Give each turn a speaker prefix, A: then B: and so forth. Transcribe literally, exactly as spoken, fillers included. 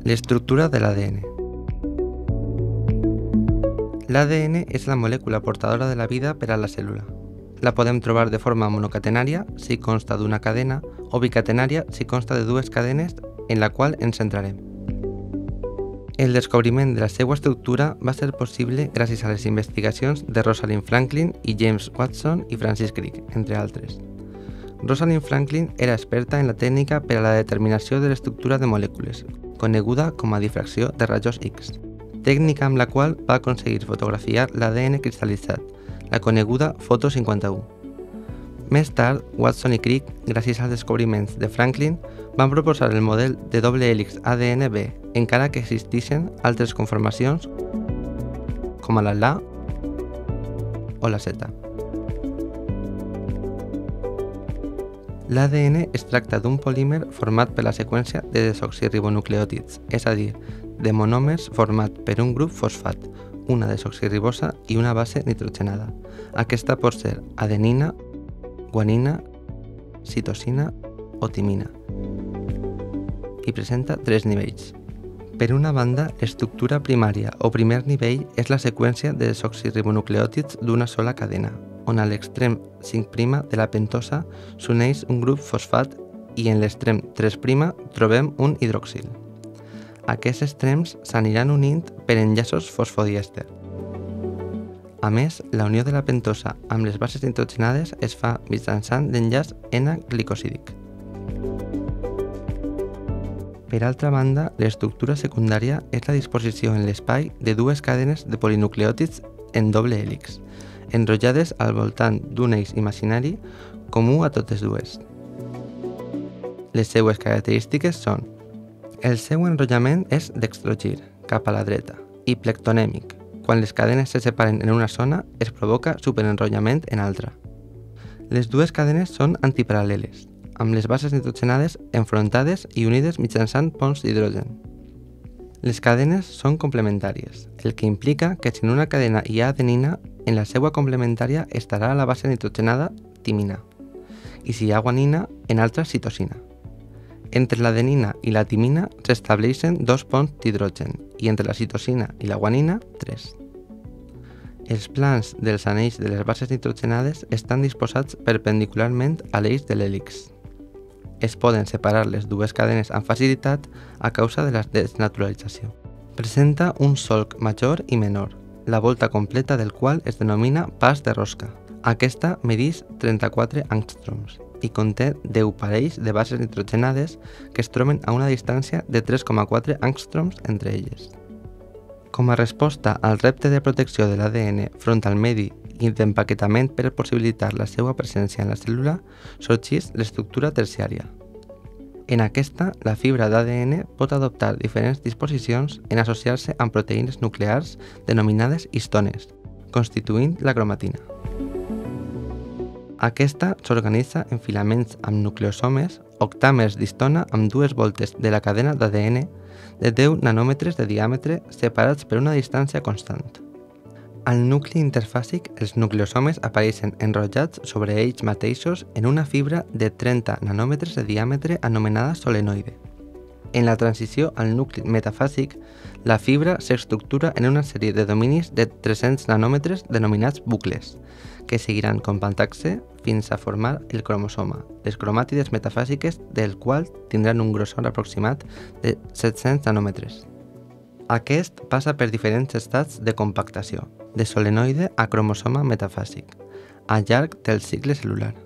A: L'estructura de l'A D N. L'A D N és la molècula portadora de la vida per a la cèl·lula. La podem trobar de forma monocatenària si consta d'una cadena o bicatenària si consta de dues cadenes en la qual ens centrarem. El descobriment de la seva estructura va ser possible gràcies a les investigacions de Rosalind Franklin i James Watson i Francis Crick, entre altres. Rosalind Franklin era experta en la tècnica per a la determinació de l'estructura de molècules, coneguda com a difracció de rajos X, tècnica amb la qual va aconseguir fotografiar l'A D N cristal·litzat, la coneguda foto cinquanta-u. Més tard, Watson i Crick, gràcies als descobriments de Franklin, van proposar el model de doble hèlix A D N B, encara que existeixen altres conformacions com la La o la Z. L'A D N es tracta d'un polímer format per la seqüència de desoxirribonucleòtids, és a dir, de monòmers format per un grup fosfat, una desoxirribosa i una base nitrogenada. Aquesta pot ser adenina, guanina, citosina o timina. I presenta tres nivells. Per una banda, l'estructura primària o primer nivell és la seqüència de desoxirribonucleòtids d'una sola cadena, on a l'extrem cinc' de la pentosa s'uneix un grup fosfat i en l'extrem tres' trobem un hidroxil. Aquests extrems s'aniran unint per enllaços fosfodièster. A més, la unió de la pentosa amb les bases nitrogenades es fa mitjançant l'enllaç N-glicosídic. Per altra banda, l'estructura secundària és la disposició en l'espai de dues cadenes de polinucleòtids en doble hèlix, enrotllades al voltant d'un eix imaginari comú a totes dues. Les seues característiques són: el seu enrotllament és dextrogir, cap a la dreta, i plectonèmic. Quan les cadenes se separen en una zona, es provoca superenrotllament en altra. Les dues cadenes són antiparal·leles, amb les bases nitrogenades enfrontades i unides mitjançant ponts d'hidrogen. Les cadenes són complementàries, el que implica que si en una cadena hi ha adenina, en la seva complementària estarà la base nitrogenada timina, i si hi ha guanina, en altra citosina. Entre l'adenina i la timina s'estableixen dos ponts d'hidrogen i entre la citosina i la guanina, tres. Els plans dels anells de les bases nitrogenades estan disposats perpendicularment a l'eix de l'hèlix. Es poden separar les dues cadenes amb facilitat a causa de la desnaturalització. Presenta un solc major i menor, la volta completa del qual es denomina pas de rosca. Aquesta medeix trenta-quatre angstroms i conté deu parells de bases nitrogenades que es troben a una distància de tres coma quatre angstroms entre elles. Com a resposta al repte de protecció de l'A D N front al medi i d'empaquetament per possibilitar la seva presència en la cèl·lula, sorgeix l'estructura terciària. En aquesta, la fibra d'A D N pot adoptar diferents disposicions en associar-se amb proteïnes nuclears denominades histones, constituint la cromatina. Aquesta s'organitza en filaments amb nucleosomes, octàmers d'histona amb dues voltes de la cadena d'A D N de deu nanòmetres de diàmetre separats per una distància constant. Al nucli interfàsic, els nucleosomes apareixen enrotllats sobre ells mateixos en una fibra de trenta nanòmetres de diàmetre anomenada solenoide. En la transició al nucli metafàsic, la fibra s'estructura en una sèrie de dominis de tres-cents nanòmetres denominats bucles, que seguiran compactant-se fins a formar el cromosoma, les cromàtides metafàsiques del qual tindran un grossor aproximat de set-cents nanòmetres. Aquest passa per diferents estats de compactació, de solenoide a cromosoma metafàsic, al llarg del cicle cel·lular.